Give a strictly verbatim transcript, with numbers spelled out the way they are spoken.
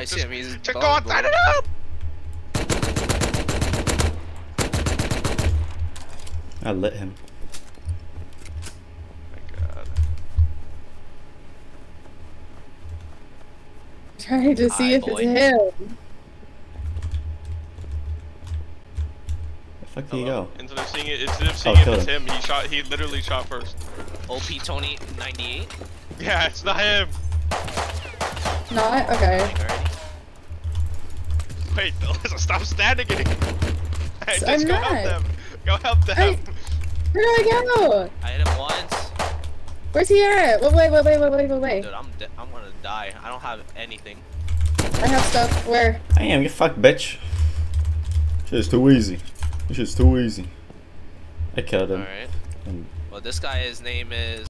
I see him. He's Just go outside it up. I lit him. Oh my God. Trying to see Hi, if boy. it's him. The fuck did he Hello? go? Instead of seeing it, instead of seeing Oh, if kill it's him. him, he shot. He literally shot first. O P Tony ninety-eight. Yeah, it's not him. Not? Okay. Dying already. Wait, Alyssa, stop standing in here. Hey, just I'm go not. help them. Go help them. I- Where do I go? I hit him once. Where's he at? Wait, wait, wait, wait, wait, wait, wait, wait. Dude, I'm de I'm gonna die. I don't have anything. I have stuff. Where? Damn, get fucked, bitch. Shit's too easy. This shit's too easy. I killed him. All right. And Well, this guy, his name is.